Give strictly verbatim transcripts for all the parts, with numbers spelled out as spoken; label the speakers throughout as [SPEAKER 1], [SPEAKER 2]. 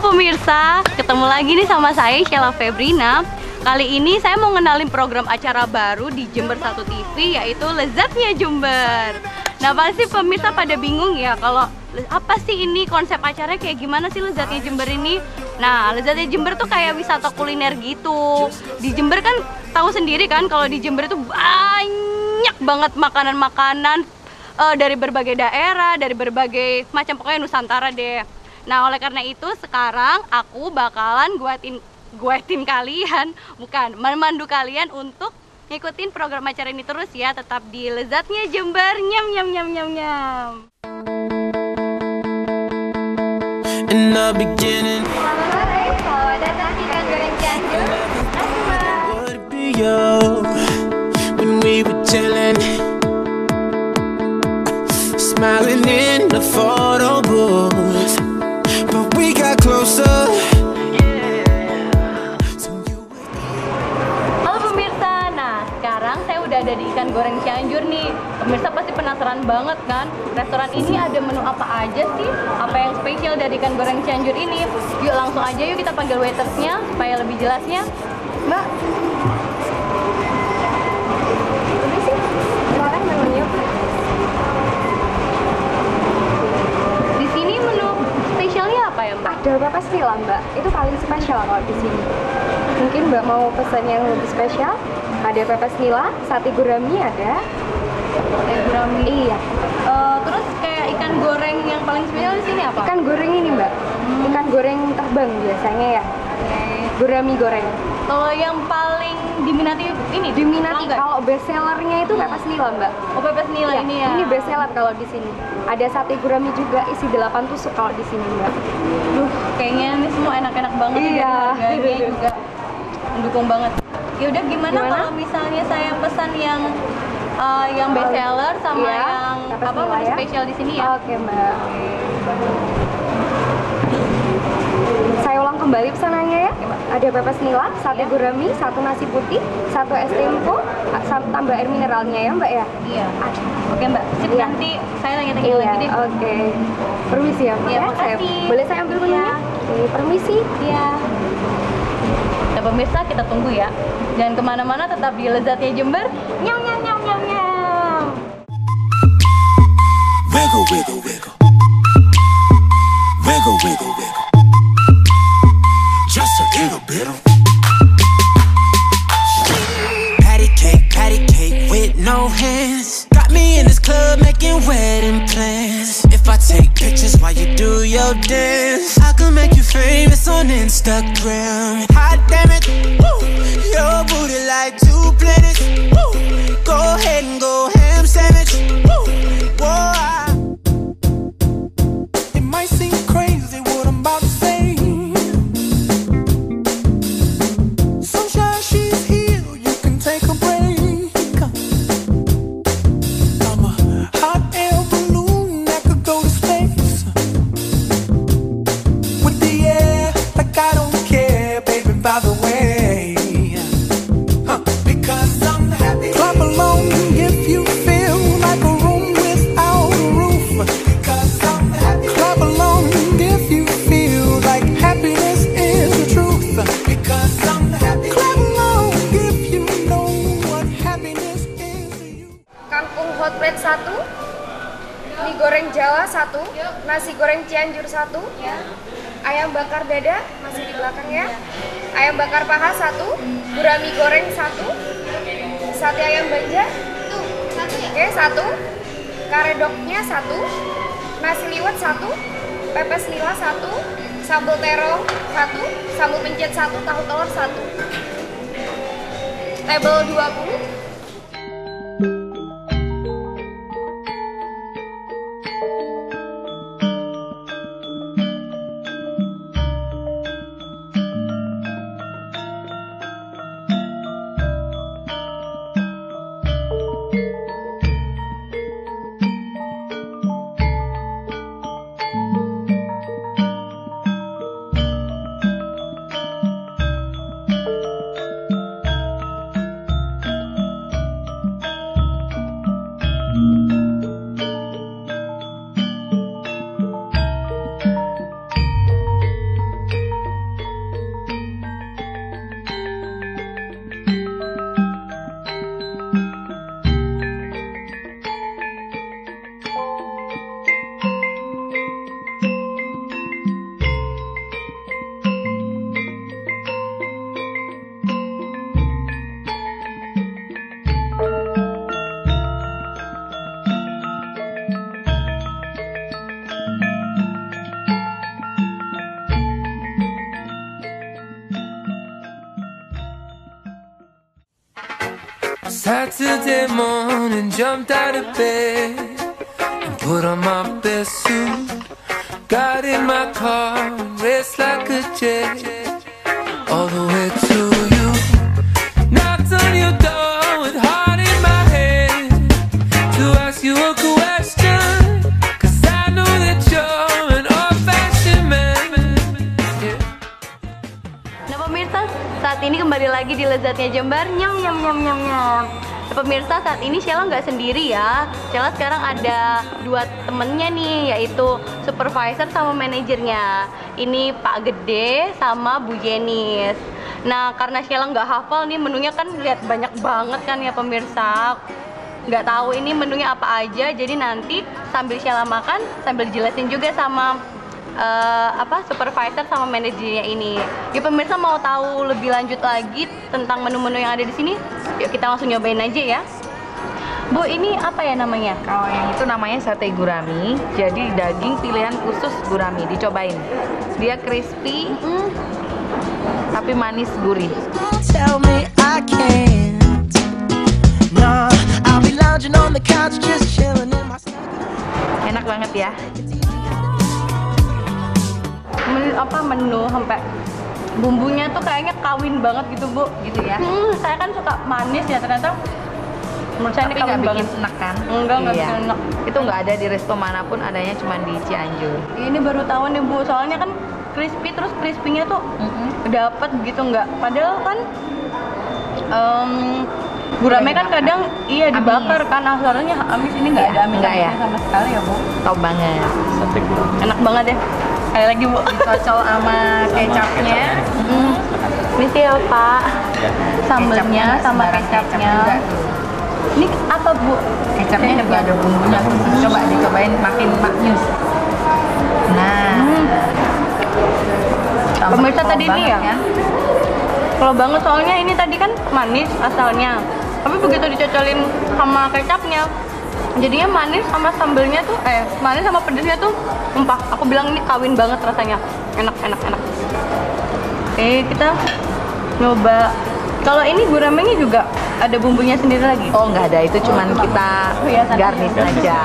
[SPEAKER 1] pemirsa, ketemu lagi nih sama saya Sheila Febrina. Kali ini saya mau ngenalin program acara baru di Jember satu T V, yaitu Lezatnya Jember. Nah pasti pemirsa pada bingung ya, kalau apa sih ini konsep acaranya, kayak gimana sih Lezatnya Jember ini. Nah Lezatnya Jember tuh kayak wisata kuliner gitu. Di Jember kan tahu sendiri kan, kalau di Jember itu banyak banget makanan-makanan uh, dari berbagai daerah, dari berbagai macam, pokoknya Nusantara deh. Nah oleh karena itu sekarang aku bakalan guatin guatin kalian, bukan memandu kalian untuk ngikutin program acara ini terus ya, tetap di Lezatnya Jember. Nyam nyam nyam nyam nyam.
[SPEAKER 2] In the beginning,
[SPEAKER 1] Selamat sore, selamat datang di Ikan Goreng Cianjur.
[SPEAKER 2] would it be you when we were chilling, smiling in the photo booth, but we got closer.
[SPEAKER 1] Halo pemirsa, nah sekarang saya udah ada di Ikan Goreng Cianjur nih. Pemirsa pasti penasaran banget kan, restoran ini ada menu apa aja sih? Apa yang spesial dari Ikan Goreng Cianjur ini? Yuk langsung aja yuk kita panggil waitersnya supaya lebih jelasnya. Mbak, ini sih kemarin menunya Pak. Di sini menu spesialnya apa ya Mbak?
[SPEAKER 3] Ada papas nila Mbak, itu paling spesial kalau di sini. Mungkin Mbak mau pesan yang lebih spesial? Ada papas nila, sate gurami ada.
[SPEAKER 1] Sate gurami.
[SPEAKER 3] Iya.
[SPEAKER 1] Eh, terus kayak ikan goreng yang paling spesial di sini apa?
[SPEAKER 3] Ikan goreng ini Mbak,
[SPEAKER 1] Hmm.
[SPEAKER 3] ikan goreng terbang biasanya ya.
[SPEAKER 1] Oke.
[SPEAKER 3] Gurami goreng.
[SPEAKER 1] Kalau yang paling diminati ini
[SPEAKER 3] Diminati
[SPEAKER 1] pelanggan?
[SPEAKER 3] kalau best sellernya itu papas nila Mbak.
[SPEAKER 1] Oh, pepes nila
[SPEAKER 3] Iya,
[SPEAKER 1] ini ya.
[SPEAKER 3] Ini best seller kalau di sini. Ada sate gurami juga isi delapan tusuk kalau di sini Mbak.
[SPEAKER 1] Duh, kayaknya ini semua enak-enak banget nih,
[SPEAKER 3] Iya.
[SPEAKER 1] dan harganya juga mendukung banget. Ya udah, gimana,
[SPEAKER 3] Gimana?
[SPEAKER 1] kalau misalnya saya pesan yang uh, yang best seller sama
[SPEAKER 3] Iya,
[SPEAKER 1] yang
[SPEAKER 3] pepes
[SPEAKER 1] apa
[SPEAKER 3] nila
[SPEAKER 1] menu
[SPEAKER 3] ya.
[SPEAKER 1] spesial di sini ya?
[SPEAKER 3] Oke Mbak. Saya ulang kembali pesanannya ya. Ada pepes nila, sate gurami, satu nasi putih, satu es tempo, satu tambah air mineralnya ya Mbak ya.
[SPEAKER 1] Iya. Oke Mbak, sip,
[SPEAKER 3] Iya.
[SPEAKER 1] nanti saya tanya-tanya
[SPEAKER 3] Iya,
[SPEAKER 1] lagi deh.
[SPEAKER 3] oke. Permisi ya Mbak
[SPEAKER 1] Iya,
[SPEAKER 3] ya.
[SPEAKER 1] makasih.
[SPEAKER 3] Saya- boleh saya ambil menunya?
[SPEAKER 1] Iya.
[SPEAKER 3] Oke, permisi.
[SPEAKER 1] Iya. Nah pemirsa, kita tunggu ya. Jangan kemana-mana, tetap di Lezatnya Jember. Nyam nyam nyam nyam nyam.
[SPEAKER 2] Wiggle, wiggle, wiggle, wiggle, wiggle, wiggle, just a little bit of patty cake, patty cake with no hands. Got me in this club making wedding plans. If I take pictures while you do your dance, I can make you famous on Instagram. Hot damn it, woo, your booty like two planets. Woo, go ahead and go ham sandwich. Woo, whoa, I it might seem crazy what I'm about to say. Sunshine, she's here, you can take a break. I'm a hot air balloon that could go to space. With the air, like I don't care, baby, by the way. Huh, because I'm happy. Clap along if you feel like a room without a roof. Because I'm happy. Clap along if you feel like happiness is the truth. Because I'm happy. Clap along if you know what happiness is to you.
[SPEAKER 3] Kangkung hot plate satu, mie goreng Jawa satu, nasi goreng Cianjur satu, ayam bakar dada masih di belakang ya, ayam bakar paha satu, gurami goreng satu, sate ayam banja, oke satu, karedoknya satu, nasi liwet satu, pepes nila satu, sambal terong satu, sambal pencet satu, tahu telur satu, table dua puluh.
[SPEAKER 2] Saturday morning, jumped out of bed and put on my best suit. Got in my car, raced like a jet all the way to you. Knocked on your door with heart in my head to ask you a question, 'cause I know that you're an old-fashioned man. Yeah.
[SPEAKER 1] Nah pemirsa, saat ini kembali lagi di Lezatnya Jember. Nyam nyam nyam nyam nyam. Nah, pemirsa, saat ini Sheila nggak sendiri ya. Sheila sekarang ada dua temennya nih, yaitu supervisor sama manajernya. Ini Pak Gede sama Bu Jenis. Nah karena Sheila nggak hafal nih menunya, kan lihat banyak banget kan ya pemirsa. Nggak tahu ini menunya apa aja, jadi nanti sambil Sheila makan sambil jelasin juga sama Uh, apa supervisor sama manajernya ini. Ya pemirsa, mau tahu lebih lanjut lagi tentang menu-menu yang ada di sini? Yuk kita langsung nyobain aja ya. Bu, ini apa ya namanya?
[SPEAKER 4] Kalau yang itu namanya sate gurami. Jadi daging pilihan khusus gurami, dicobain. Dia crispy,
[SPEAKER 1] Mm.
[SPEAKER 4] tapi manis gurih.
[SPEAKER 2] Tell me I can't. No, I'll be lounging on the couch just chilling in my.
[SPEAKER 4] Enak banget ya.
[SPEAKER 1] Men, apa menu sampai bumbunya tuh kayaknya kawin banget gitu Bu.
[SPEAKER 4] Gitu ya.
[SPEAKER 1] Hmm, saya kan suka manis ya, ternyata menurut saya
[SPEAKER 4] Tapi
[SPEAKER 1] ini
[SPEAKER 4] nggak
[SPEAKER 1] kawin
[SPEAKER 4] bikin
[SPEAKER 1] banget.
[SPEAKER 4] enak kan?
[SPEAKER 1] Enggak, nggak
[SPEAKER 4] Iya.
[SPEAKER 1] bikin enak.
[SPEAKER 4] Itu nggak ada di resto manapun, adanya cuma di Cianjur.
[SPEAKER 1] Ini baru tahu nih Bu, soalnya kan crispy, terus crispy-nya tuh dapet gitu nggak. Padahal kan em gurame kan kadang iya dibakar kan, asalnya amis, ini nggak
[SPEAKER 4] Iya,
[SPEAKER 1] ada amis
[SPEAKER 4] nggak ya.
[SPEAKER 1] sama sekali ya Bu.
[SPEAKER 4] Top banget.
[SPEAKER 1] Enak banget ya. Sekali lagi Bu.
[SPEAKER 4] Cocol sama kecapnya.
[SPEAKER 1] Hmm. Ini sih ya Pak, sambelnya
[SPEAKER 4] Kecapnya
[SPEAKER 1] sama
[SPEAKER 4] sembarang kecap
[SPEAKER 1] kecapnya.
[SPEAKER 4] juga tuh.
[SPEAKER 1] Ini apa Bu?
[SPEAKER 4] Kecapnya juga ada bumbunya khusus. Coba dicobain, makin maknyus. Nah,
[SPEAKER 1] Hmm.
[SPEAKER 4] tambah
[SPEAKER 1] Pemirsa
[SPEAKER 4] top
[SPEAKER 1] tadi ini
[SPEAKER 4] banget
[SPEAKER 1] ya?
[SPEAKER 4] kan?
[SPEAKER 1] Kalau banget soalnya ini tadi kan manis asalnya, tapi begitu dicocolin sama kecapnya, jadinya manis sama sambelnya tuh, eh manis sama pedesnya tuh empah. Aku bilang ini kawin banget rasanya, enak enak enak. Oke, kita nyoba. Kalau ini guramenya juga ada bumbunya sendiri lagi.
[SPEAKER 4] Oh nggak ada, itu cuman kita
[SPEAKER 1] Hiasan
[SPEAKER 4] garnish
[SPEAKER 1] aja.
[SPEAKER 4] aja.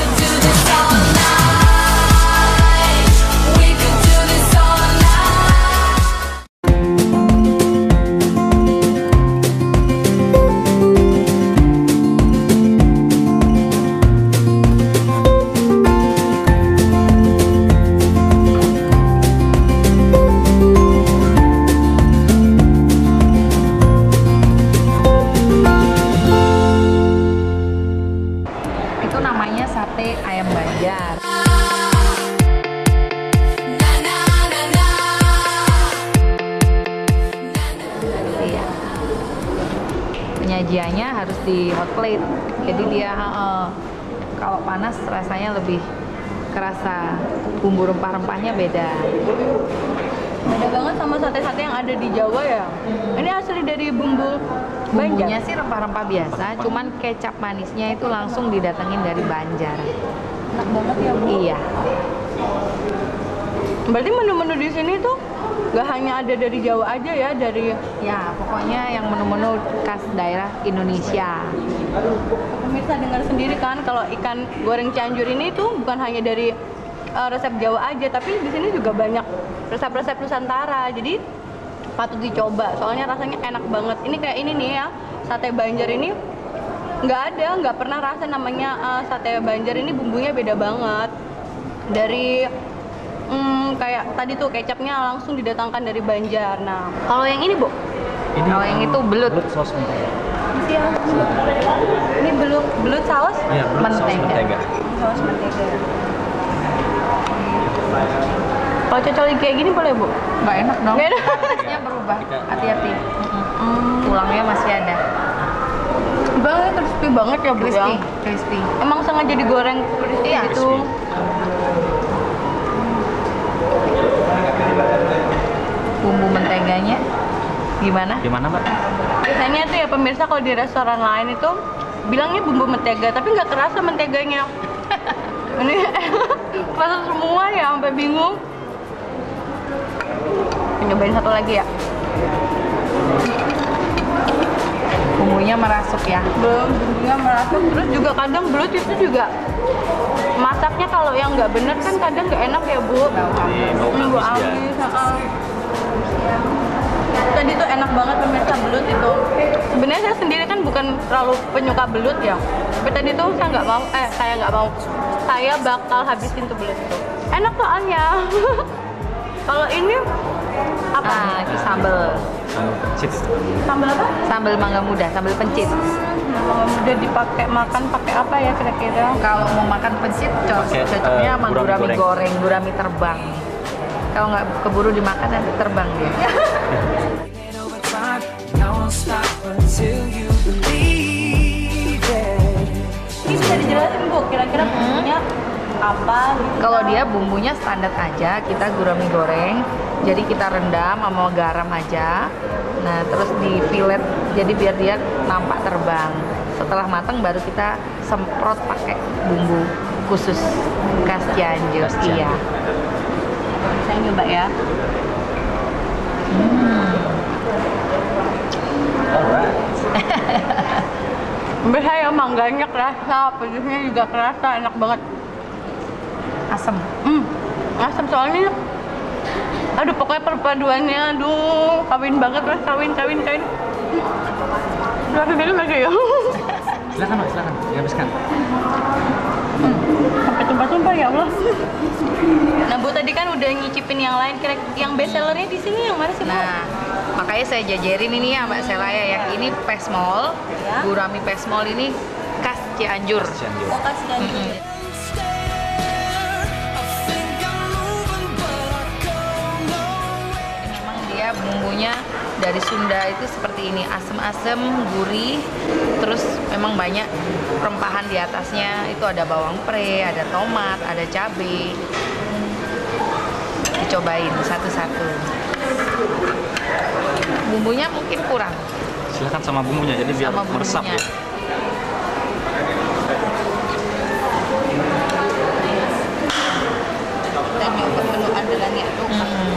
[SPEAKER 4] Itu namanya sate ayam Banjar. Iya. Penyajiannya harus di hot plate. Jadi dia eh, kalau panas rasanya lebih kerasa, bumbu rempah-rempahnya beda.
[SPEAKER 1] Beda banget sama sate-sate yang ada di Jawa ya. Ini asli dari bumbu
[SPEAKER 4] Bumbunya
[SPEAKER 1] Banjar.
[SPEAKER 4] sih rempah-rempah biasa, cuman kecap manisnya itu langsung didatengin dari Banjar.
[SPEAKER 1] Enak banget ya Bu.
[SPEAKER 4] Iya.
[SPEAKER 1] Berarti menu-menu di sini tuh gak hanya ada dari Jawa aja ya, dari
[SPEAKER 4] Ya, pokoknya yang menu-menu khas daerah Indonesia.
[SPEAKER 1] pemirsa dengar sendiri kan kalau ikan goreng Cianjur ini tuh bukan hanya dari uh, resep Jawa aja, tapi di sini juga banyak resep-resep Nusantara. Jadi patut dicoba, soalnya rasanya enak banget. Ini kayak ini nih ya, sate Banjar ini nggak ada, nggak pernah rasa namanya uh, sate Banjar ini, bumbunya beda banget. Dari hmm, kayak tadi tuh kecapnya langsung didatangkan dari Banjar. Nah, kalau yang ini Bu,
[SPEAKER 5] Ini
[SPEAKER 4] Kalau yang itu belut.
[SPEAKER 5] belut saus mentega.
[SPEAKER 1] ini belut belut saus
[SPEAKER 5] Iya, belut saus
[SPEAKER 4] Mentega.
[SPEAKER 5] mentega.
[SPEAKER 1] saus mentega. Kalau cocol kayak gini boleh Bu?
[SPEAKER 4] Nggak enak dong.
[SPEAKER 1] Nggak enak.
[SPEAKER 4] Rasanya berubah. Hati-hati.
[SPEAKER 1] Hmm.
[SPEAKER 4] Tulangnya masih ada.
[SPEAKER 1] Banget crispy banget ya Bu
[SPEAKER 4] Crispy,
[SPEAKER 1] ya.
[SPEAKER 4] crispy.
[SPEAKER 1] Emang sengaja digoreng crispy
[SPEAKER 4] Iya,
[SPEAKER 1] gitu.
[SPEAKER 4] Bumbu menteganya gimana?
[SPEAKER 5] Gimana Mbak?
[SPEAKER 1] Biasanya tuh ya pemirsa kalau di restoran lain itu bilangnya bumbu mentega, tapi nggak kerasa menteganya. Ini kerasa semua ya, sampai bingung. Nyobain satu lagi ya.
[SPEAKER 4] Bumbunya merasuk ya.
[SPEAKER 1] Belum, bumbunya merasuk. Terus juga kadang belut itu juga masaknya kalau yang nggak bener kan kadang nggak enak ya Bu.
[SPEAKER 5] Ini bau
[SPEAKER 1] Bumbu
[SPEAKER 5] amis ya.
[SPEAKER 1] amis, heeh. Tadi tuh enak banget pemirsa belut itu. Sebenarnya saya sendiri kan bukan terlalu penyuka belut ya. Tapi tadi tuh saya nggak mau, eh saya nggak mau. Saya bakal habisin tuh belut itu. Enak soalnya. Kalau ini apa?
[SPEAKER 4] Ah, itu sambal.
[SPEAKER 5] Sambal pencit.
[SPEAKER 1] Sambal apa?
[SPEAKER 4] Sambal mangga muda, sambal pencit.
[SPEAKER 1] Kalau udah dipakai makan pakai apa ya kira-kira?
[SPEAKER 4] Kalau mau makan pencit, co-
[SPEAKER 5] Pakai,
[SPEAKER 4] cocoknya
[SPEAKER 5] eh,
[SPEAKER 4] sama
[SPEAKER 5] gurami
[SPEAKER 4] gurami
[SPEAKER 5] goreng.
[SPEAKER 4] goreng, gurami terbang. Kalau nggak keburu dimakan nanti terbang dia.
[SPEAKER 2] And over time, I won't stop until you believe it.
[SPEAKER 1] Ini bisa dijelasin Bu, kira-kira bumbunya apa gitu?
[SPEAKER 4] Kalau dia bumbunya standar aja, kita gurami goreng. Jadi kita rendam sama garam aja. Nah, terus di fillet jadi biar dia nampak terbang. Setelah matang baru kita semprot pakai bumbu khusus khas Cianjur.
[SPEAKER 5] Khas Cianjur.
[SPEAKER 4] Iya.
[SPEAKER 1] Saya nyoba ya.
[SPEAKER 5] Alright.
[SPEAKER 1] Bisa ya mangganya kerasa, pedasnya juga kerasa, enak banget.
[SPEAKER 4] Asem.
[SPEAKER 1] Hmm, asam soalnya. Aduh, pokoknya perpaduannya, aduh, kawin banget lah, kawin, kawin, kawin. Langsung dulu lagi ya.
[SPEAKER 5] Silakan Mbak, silakan. Dihabiskan.
[SPEAKER 1] Sampai tumpah-tumpah ya Allah. Nah Bu tadi kan udah ngicipin yang lain, kira yang best sellernya di sini yang mana sih Bu?
[SPEAKER 4] Nah, makanya saya jajarin ini ya Mbak Selaya. Yang ini pesmol,
[SPEAKER 1] Ya.
[SPEAKER 4] gurami pesmol ini khas Cianjur.
[SPEAKER 5] Cianjur.
[SPEAKER 1] Oh kasih Cianjur.
[SPEAKER 4] Memang dia bumbunya dari Sunda itu seperti ini, asem-asem, gurih, terus memang banyak rempahan di atasnya. Itu ada bawang pre, ada tomat, ada cabai. Dicobain satu-satu. Bumbunya mungkin kurang.
[SPEAKER 5] Silakan sama bumbunya, jadi biar
[SPEAKER 4] Sama
[SPEAKER 5] meresap
[SPEAKER 4] bumbunya.
[SPEAKER 5] ya.
[SPEAKER 1] Dan nyoba menu andalannya itu.
[SPEAKER 4] Hmm.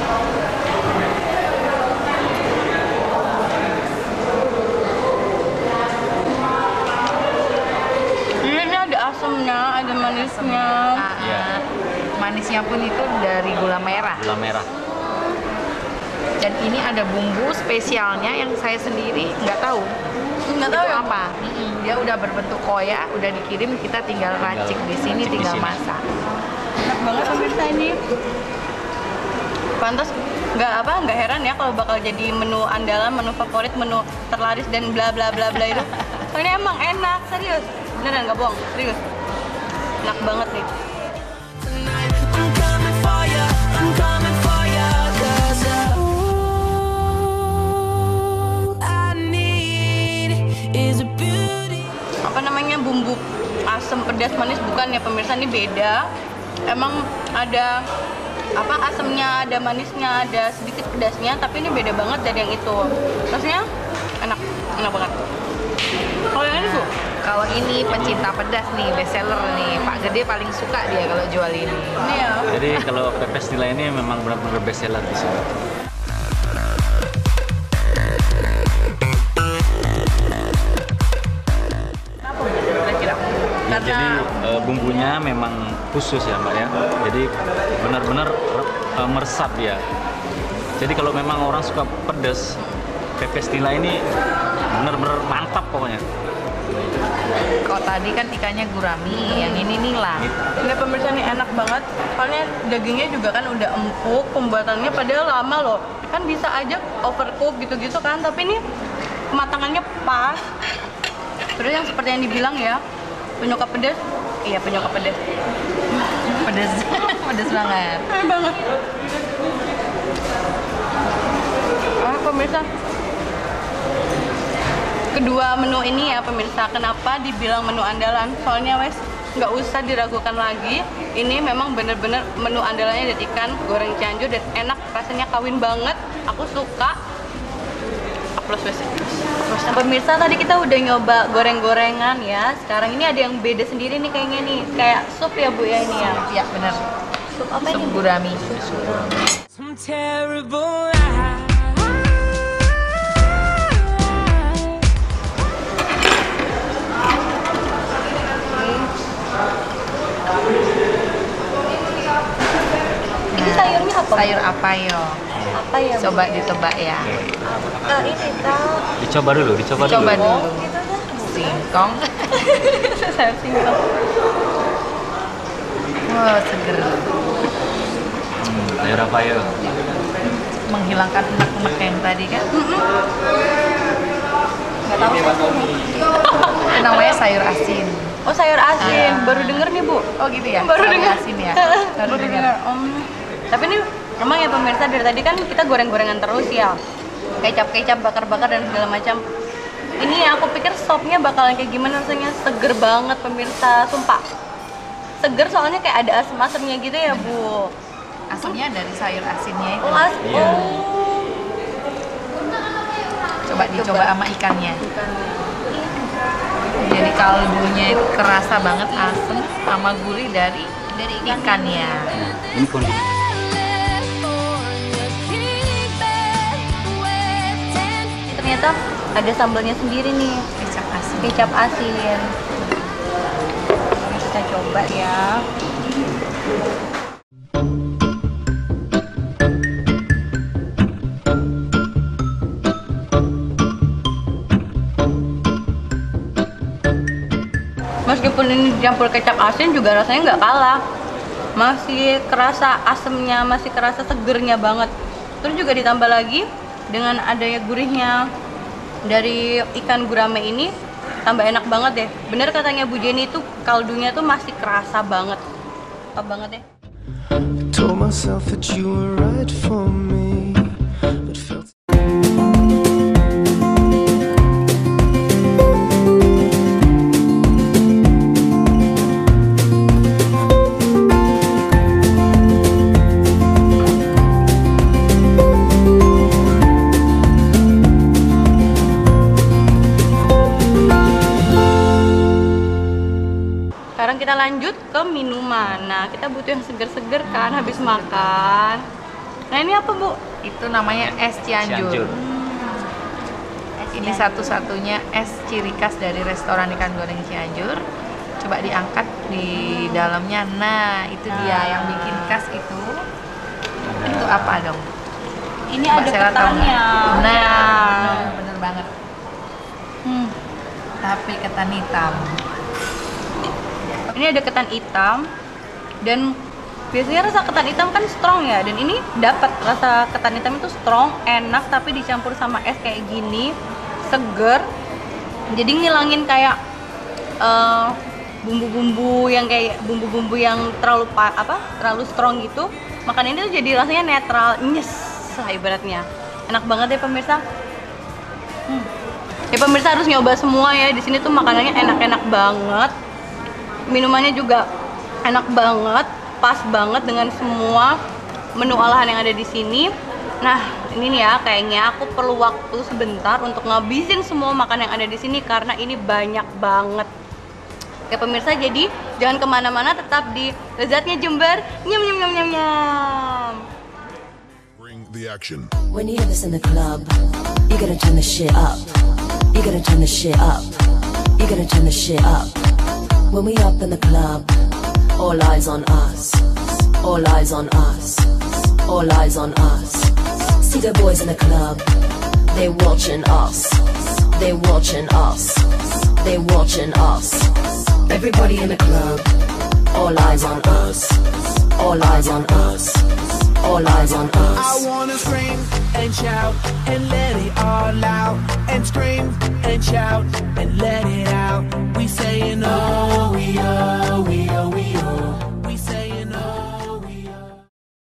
[SPEAKER 1] Ini ada asamnya, ada manisnya.
[SPEAKER 4] Ah,
[SPEAKER 5] Iya.
[SPEAKER 4] ah. Manisnya pun itu dari gula merah.
[SPEAKER 5] Gula merah.
[SPEAKER 4] Dan ini ada bumbu spesialnya yang saya sendiri nggak tahu.
[SPEAKER 1] Nggak tahu
[SPEAKER 4] Itu
[SPEAKER 1] ya?
[SPEAKER 4] apa? Mm-mm. Dia udah berbentuk koya, udah dikirim, kita tinggal racik di sini,
[SPEAKER 5] racik di
[SPEAKER 4] tinggal
[SPEAKER 5] sini.
[SPEAKER 4] masak.
[SPEAKER 1] Enak banget pemirsa ini. Pantas nggak apa nggak heran ya kalau bakal jadi menu andalan, menu favorit, menu terlaris dan bla bla bla bla itu. Soalnya emang enak, serius. Beneran nggak bohong, serius. Enak banget nih.
[SPEAKER 2] Tonight, I'm coming for ya, I'm coming for ya, 'cause all I need is a beauty.
[SPEAKER 1] Apa namanya bumbu asam pedas manis bukan ya pemirsa, ini beda. Emang ada apa asamnya, ada manisnya, ada sedikit pedasnya, tapi ini beda banget dari yang itu. Terusnya enak, enak banget. Kalau yang ini Bu,
[SPEAKER 4] Kalau ini pecinta pedas nih, best seller nih. Pak Gede paling suka dia kalau jual ini.
[SPEAKER 1] ini ya.
[SPEAKER 5] Jadi kalau pepes nila ini memang benar-benar best seller di sini.
[SPEAKER 1] Kenapa Bu kira-kira?
[SPEAKER 5] Ya,
[SPEAKER 1] Karena
[SPEAKER 5] jadi eh, bumbunya memang khusus ya Mbak ya. Jadi benar-benar eh, meresap dia. Jadi kalau memang orang suka pedas, pepes nila ini benar-benar mantap pokoknya.
[SPEAKER 4] Kalau tadi kan ikannya gurami, yang ini nila.
[SPEAKER 1] ini pemirsa ini enak banget. Soalnya dagingnya juga kan udah empuk, pembuatannya padahal lama loh. Kan bisa aja overcook gitu-gitu kan, tapi ini kematangannya pas. Terus yang seperti yang dibilang ya, penyuka pedas, iya penyuka pedas.
[SPEAKER 4] Pedas, pedas banget.
[SPEAKER 1] Enak banget. Ah, pemirsa. Kedua menu ini ya pemirsa, kenapa dibilang menu andalan? Soalnya wes nggak usah diragukan lagi. Ini memang bener-bener menu andalannya dari ikan goreng Cianjur dan enak, rasanya kawin banget. Aku suka. Aplaus wes. Aplaus. Nah, pemirsa tadi kita udah nyoba goreng-gorengan ya. Sekarang ini ada yang beda sendiri nih kayaknya nih, kayak sup ya Bu ya ini ya.
[SPEAKER 4] Ya benar.
[SPEAKER 1] Sup apa
[SPEAKER 4] Sup
[SPEAKER 1] ini?
[SPEAKER 4] gurami.
[SPEAKER 2] Some terrible lies.
[SPEAKER 1] apa?
[SPEAKER 4] Sayur apa yo?
[SPEAKER 1] Apa ya? Bu?
[SPEAKER 4] Coba ditebak ya.
[SPEAKER 1] Eh, ini tahu.
[SPEAKER 5] Dicoba dulu, dicoba dulu.
[SPEAKER 4] Coba dulu.
[SPEAKER 1] Gitu dah.
[SPEAKER 4] Singkong.
[SPEAKER 1] Sayur singkong.
[SPEAKER 4] Wow, seger.
[SPEAKER 5] Hmm, sayur apa ya?
[SPEAKER 4] Menghilangkan enak-enak yang tadi kan.
[SPEAKER 1] Nggak tahu.
[SPEAKER 4] Itu namanya sayur asin.
[SPEAKER 1] Oh, sayur asin.
[SPEAKER 4] Ah.
[SPEAKER 1] Baru denger nih, Bu.
[SPEAKER 4] Oh gitu ya?
[SPEAKER 1] Baru
[SPEAKER 4] sayur
[SPEAKER 1] dengar.
[SPEAKER 4] asin ya?
[SPEAKER 1] Baru dengar. Om. Tapi ini emang ya pemirsa, dari tadi kan kita goreng-gorengan terus ya. Kecap-kecap, bakar-bakar dan segala macam. Ini ya, aku pikir sopnya bakalan kayak gimana rasanya. Seger banget pemirsa, sumpah. Seger soalnya kayak ada asem-asemnya gitu ya, Bu.
[SPEAKER 4] Asamnya dari sayur asinnya itu.
[SPEAKER 1] Oh, as
[SPEAKER 5] Iya.
[SPEAKER 1] oh.
[SPEAKER 4] Coba dicoba sama ikannya. Jadi kaldunya itu kerasa banget asam sama gurih dari dari ikannya.
[SPEAKER 5] Ini kondisi.
[SPEAKER 1] Ternyata ada sambalnya sendiri nih,
[SPEAKER 4] Kecap asin.
[SPEAKER 1] kecap asin. Kita coba ya. Meskipun ini dicampur kecap asin juga rasanya nggak kalah, masih kerasa asemnya, masih kerasa segernya banget. Terus juga ditambah lagi dengan adanya gurihnya dari ikan gurame ini, tambah enak banget deh. Bener katanya Bu Jenny itu kaldunya tuh masih kerasa banget, top banget deh.
[SPEAKER 2] Told myself that you were right for me, but felt
[SPEAKER 1] Sekarang kita lanjut ke minuman. Nah, kita butuh yang seger-seger kan habis makan. Nah, ini apa, Bu?
[SPEAKER 4] Itu namanya es Cianjur.
[SPEAKER 5] Cianjur.
[SPEAKER 4] Ini satu-satunya es ciri khas dari restoran ikan goreng Cianjur. Coba diangkat di dalamnya. Nah, itu dia yang bikin khas itu. Itu apa dong?
[SPEAKER 1] Ini
[SPEAKER 4] Mbak
[SPEAKER 1] ada
[SPEAKER 4] Sheila tahu
[SPEAKER 1] ketannya.
[SPEAKER 4] nggak? Nah,
[SPEAKER 1] Ya.
[SPEAKER 4] bener banget.
[SPEAKER 1] Hmm.
[SPEAKER 4] Tapi ketan hitam.
[SPEAKER 1] Ini ada ketan hitam dan biasanya rasa ketan hitam kan strong ya, dan ini dapat rasa ketan hitam itu strong, enak, tapi dicampur sama es kayak gini, seger. Jadi ngilangin kayak eh, bumbu-bumbu yang kayak bumbu-bumbu yang terlalu pa- apa terlalu strong gitu. Makan ini tuh jadi rasanya netral, nyes lah ibaratnya. Enak banget ya pemirsa. Hmm. Ya pemirsa harus nyoba semua ya. Di sini tuh makanannya enak-enak banget. Minumannya juga enak banget, pas banget dengan semua menu olahan yang ada di sini. Nah, ini nih ya, kayaknya aku perlu waktu sebentar untuk ngabisin semua makan yang ada di sini karena ini banyak banget. Oke pemirsa, jadi jangan kemana-mana, tetap di Lezatnya Jember. Nyam nyam nyam nyam nyam.
[SPEAKER 6] Bring the action.
[SPEAKER 7] When you hear this in the club, you gotta turn the shit up. You gotta turn the shit up. You gotta turn the shit up. When we up in the club, all eyes on us. All eyes on us. All eyes on us. See the boys in the club, they watching us. They watching us. They watching us. Everybody in the club, all eyes on us. All eyes on us. All eyes on us.
[SPEAKER 2] I wanna scream and shout and let it all out. And scream and shout and let it out. We saying oh, we oh, we oh, we oh. We saying oh, we oh.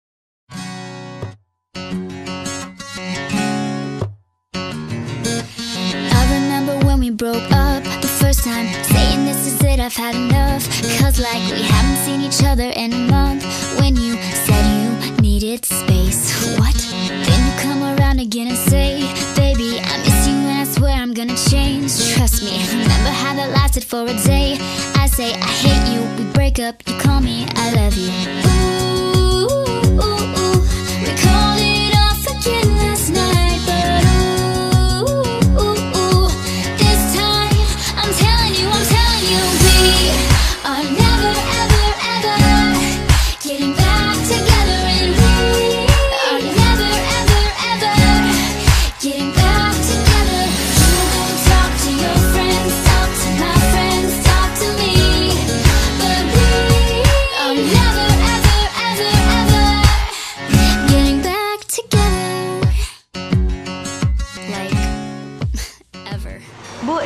[SPEAKER 8] I remember when we broke up the first time, saying this is it, I've had enough. Cause like we haven't seen each other in a month. When you said you needed space, what? Then you come around again and say, baby, I miss you and I swear I'm gonna change. Trust me, remember how that lasted for a day. I say I hate you, we break up, you call me I love you. Ooh, ooh, ooh, we called it off again last night, but ooh, ooh, ooh, this time I'm telling you, I'm telling you, we are never, ever, ever getting back together, and we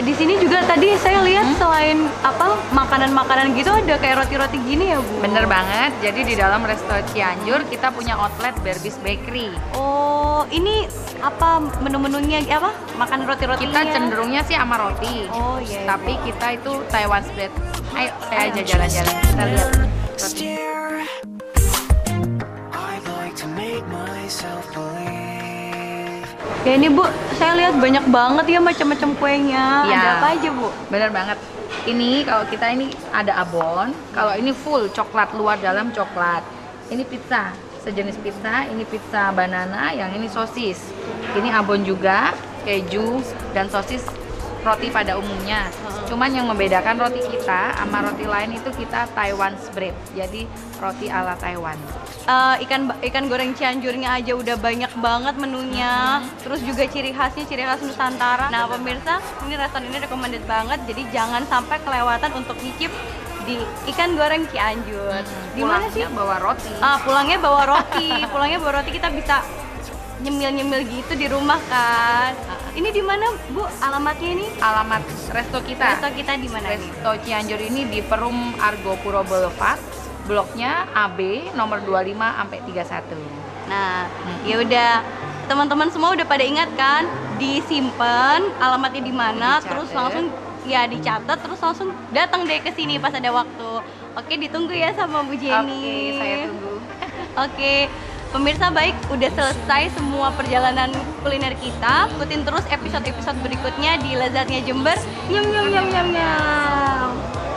[SPEAKER 1] di sini juga tadi saya lihat selain apa makanan-makanan gitu ada kayak roti-roti gini ya Bu?
[SPEAKER 4] Bener banget. Jadi di dalam resto Cianjur kita punya outlet Berbis Bakery.
[SPEAKER 1] Oh, ini apa menu-menunya apa? Makan roti-rotinya?
[SPEAKER 4] Kita cenderungnya sih sama roti.
[SPEAKER 1] Oh iya.
[SPEAKER 4] Tapi kita itu Taiwan spread. Ayo, saya aja jalan-jalan. Kita lihat roti.
[SPEAKER 2] I'd like to make myself believe.
[SPEAKER 1] Ya ini Bu, saya lihat banyak banget ya macam-macam kuenya.
[SPEAKER 4] Ya.
[SPEAKER 1] Ada apa aja Bu?
[SPEAKER 4] Bener banget. Ini kalau kita ini ada abon, kalau ini full coklat luar dalam coklat. Ini pizza, sejenis pizza. Ini pizza banana, yang ini sosis. Ini abon juga, keju dan sosis roti pada umumnya. Cuman yang membedakan roti kita sama roti lain itu kita Taiwan spread. Jadi roti ala Taiwan.
[SPEAKER 1] Eh, ikan ikan goreng Cianjurnya aja udah banyak banget menunya. Terus juga ciri khasnya ciri khas Nusantara. Nah pemirsa, ini restoran ini recommended banget. Jadi jangan sampai kelewatan untuk nyicip di ikan goreng Cianjur. Di mana sih?
[SPEAKER 4] Pulangnya bawa roti.
[SPEAKER 1] Ah, pulangnya bawa roti. Pulangnya bawa roti kita bisa nyemil-nyemil gitu di rumah kan. Ini di mana Bu alamatnya ini?
[SPEAKER 4] Alamat resto kita.
[SPEAKER 1] Resto kita di mana nih?
[SPEAKER 4] Resto Cianjur ini di Perum Argo Puro Boulevard. Bloknya A B nomor dua puluh lima sampai tiga puluh satu.
[SPEAKER 1] Nah, ya udah teman-teman semua udah pada ingat kan? Disimpan alamatnya di mana,
[SPEAKER 4] Dicatat.
[SPEAKER 1] terus langsung ya dicatat, terus langsung datang deh ke sini pas ada waktu. Oke, ditunggu ya sama Bu Jenny.
[SPEAKER 4] Oke, saya tunggu.
[SPEAKER 1] Oke, pemirsa baik, udah selesai semua perjalanan kuliner kita. Ikutin terus episode-episode berikutnya di Lezatnya Jember. Nyam nyam nyam nyam nyam.